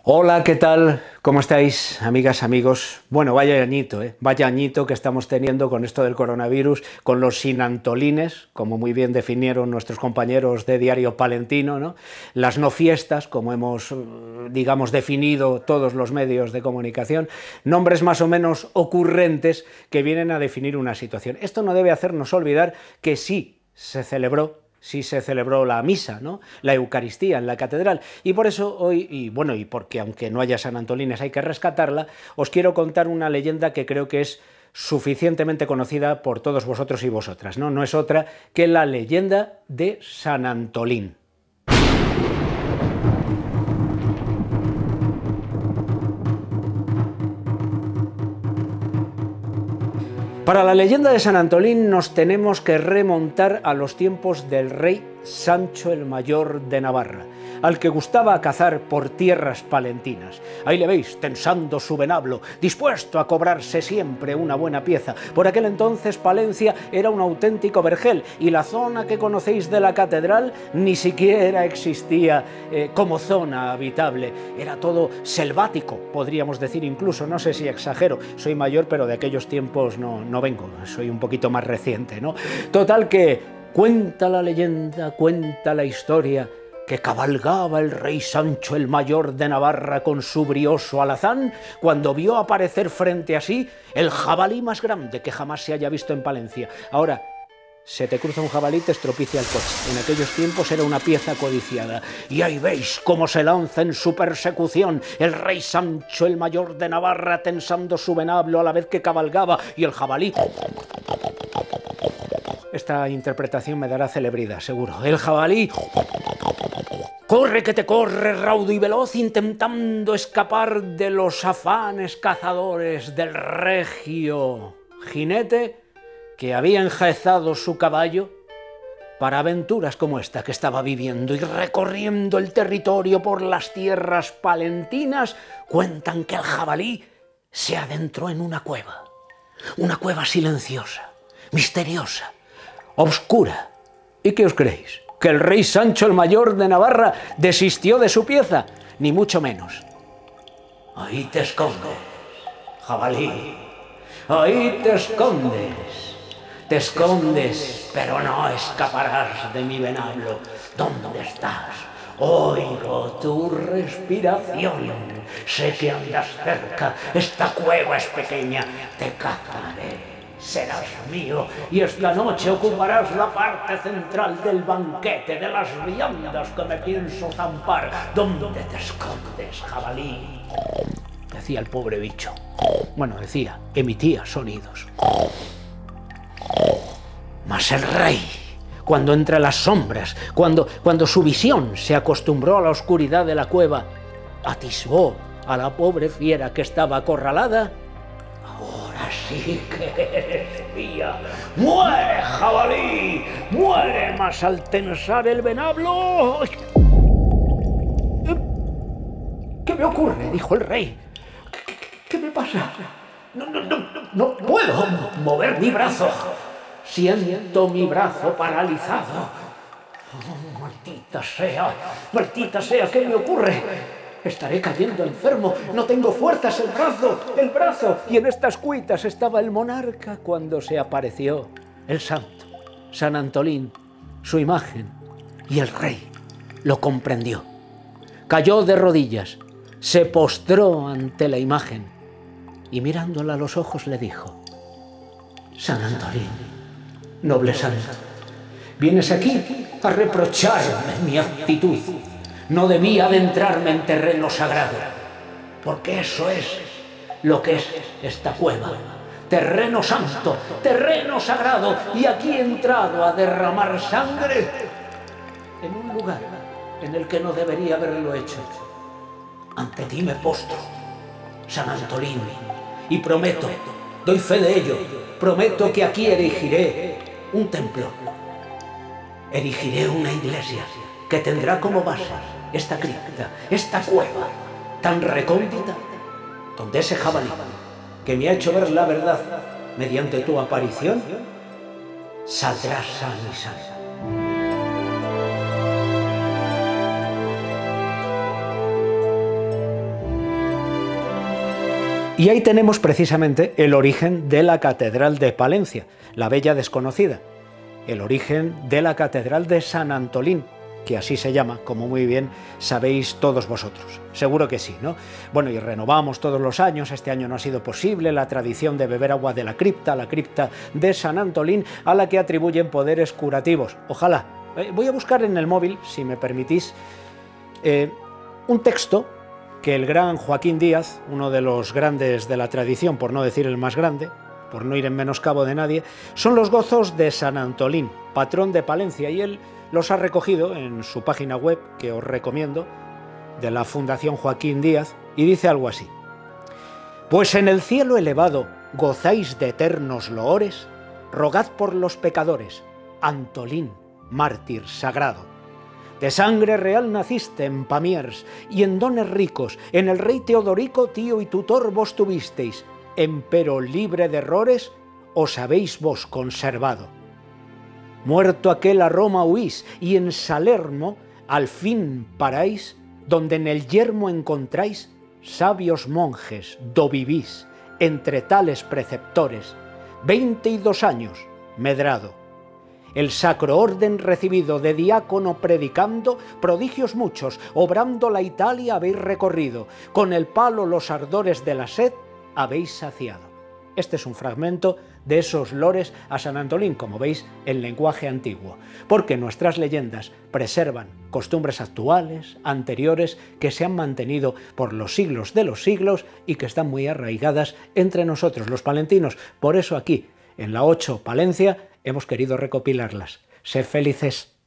Hola, ¿qué tal? ¿Cómo estáis, amigas, amigos? Bueno, vaya añito, ¿eh? Vaya añito que estamos teniendo con esto del coronavirus, con los sinantolines, como muy bien definieron nuestros compañeros de Diario Palentino, ¿no? Las no fiestas, como hemos, digamos, definido todos los medios de comunicación, nombres más o menos ocurrentes que vienen a definir una situación. Esto no debe hacernos olvidar que sí se celebró la misa, ¿no? La Eucaristía en la catedral, y por eso hoy, y porque aunque no haya San Antolines hay que rescatarla, os quiero contar una leyenda que creo que es suficientemente conocida por todos vosotros y vosotras, ¿no? No es otra que la leyenda de San Antolín. Para la leyenda de San Antolín nos tenemos que remontar a los tiempos del rey Sancho el Mayor de Navarra, al que gustaba cazar por tierras palentinas. Ahí le veis, tensando su venablo, dispuesto a cobrarse siempre una buena pieza. Por aquel entonces Palencia era un auténtico vergel, y la zona que conocéis de la catedral ni siquiera existía como zona habitable. Era todo selvático, podríamos decir incluso, no sé si exagero, soy mayor pero de aquellos tiempos no vengo, soy un poquito más reciente, ¿no? Total que cuenta la leyenda, cuenta la historia, que cabalgaba el rey Sancho el Mayor de Navarra con su brioso alazán cuando vio aparecer frente a sí el jabalí más grande que jamás se haya visto en Palencia. Ahora, se te cruza un jabalí, te estropicia el coche. En aquellos tiempos era una pieza codiciada. Y ahí veis cómo se lanza en su persecución el rey Sancho el Mayor de Navarra, tensando su venablo a la vez que cabalgaba, y el jabalí... Esta interpretación me dará celebridad, seguro. El jabalí... corre que te corre, raudo y veloz, intentando escapar de los afanes cazadores del regio jinete que había enjaezado su caballo para aventuras como esta que estaba viviendo. Y recorriendo el territorio por las tierras palentinas, cuentan que el jabalí se adentró en una cueva silenciosa, misteriosa, obscura. ¿Y qué os creéis? ¿Que el rey Sancho el Mayor de Navarra desistió de su pieza? Ni mucho menos. Ahí te escondes, jabalí, ahí te escondes. Te escondes, pero no escaparás de mi venablo. ¿Dónde estás? Oigo tu respiración. Sé que andas cerca. Esta cueva es pequeña. Te cazaré. Serás mío. Y esta noche ocuparás la parte central del banquete, de las viandas que me pienso zampar. ¿Dónde te escondes, jabalí? Decía el pobre bicho. Bueno, emitía sonidos. Mas el rey, cuando entre las sombras, cuando su visión se acostumbró a la oscuridad de la cueva, atisbó a la pobre fiera que estaba acorralada. Ahora sí que eres mía. ¡Muere, jabalí! ¡Muere! Mas al tensar el venablo... ¿Qué me ocurre?, dijo el rey. ¿Qué me pasa? No puedo mover mi brazo. Siento mi brazo paralizado. Oh, maldita sea, ¿qué me ocurre? Estaré cayendo enfermo, no tengo fuerzas, el brazo. Y en estas cuitas estaba el monarca cuando se apareció el santo, San Antolín, su imagen, y el rey lo comprendió. Cayó de rodillas, se postró ante la imagen y mirándola a los ojos le dijo: San Antolín, noble santo, vienes aquí a reprocharme mi actitud. No debía adentrarme en terreno sagrado, porque eso es lo que es esta cueva. Terreno santo, terreno sagrado, y aquí he entrado a derramar sangre en un lugar en el que no debería haberlo hecho. Ante ti me postro, San Antolín, y prometo, doy fe de ello, prometo que aquí erigiré un templo, erigiré una iglesia que tendrá como base esta cripta, esta cueva tan recóndita, donde ese jabalí que me ha hecho ver la verdad mediante tu aparición saldrá sano y salvo. Y ahí tenemos precisamente el origen de la Catedral de Palencia, la bella desconocida, el origen de la Catedral de San Antolín, que así se llama, como muy bien sabéis todos vosotros. Seguro que sí, ¿no? Bueno, y renovamos todos los años, este año no ha sido posible, la tradición de beber agua de la cripta de San Antolín, a la que atribuyen poderes curativos. Ojalá. Voy a buscar en el móvil, si me permitís, un texto que el gran Joaquín Díaz, uno de los grandes de la tradición, por no decir el más grande, por no ir en menoscabo de nadie, son los gozos de San Antolín, patrón de Palencia, y él los ha recogido en su página web, que os recomiendo, de la Fundación Joaquín Díaz, y dice algo así: pues en el cielo elevado gozáis de eternos loores, rogad por los pecadores, Antolín, mártir sagrado. De sangre real naciste en Pamiers, y en dones ricos, en el rey Teodorico tío y tutor vos tuvisteis, empero libre de errores, os habéis vos conservado. Muerto aquel a Roma huís, y en Salermo al fin paráis, donde en el yermo encontráis sabios monjes, do vivís, entre tales preceptores, 22 años medrado. El sacro orden recibido de diácono predicando, prodigios muchos, obrando la Italia habéis recorrido, con el palo los ardores de la sed habéis saciado. Este es un fragmento de esos lores a San Antolín, como veis, en lenguaje antiguo, porque nuestras leyendas preservan costumbres actuales, anteriores, que se han mantenido por los siglos de los siglos y que están muy arraigadas entre nosotros, los palentinos. Por eso aquí, en la 8 Palencia, hemos querido recopilarlas. Sed felices.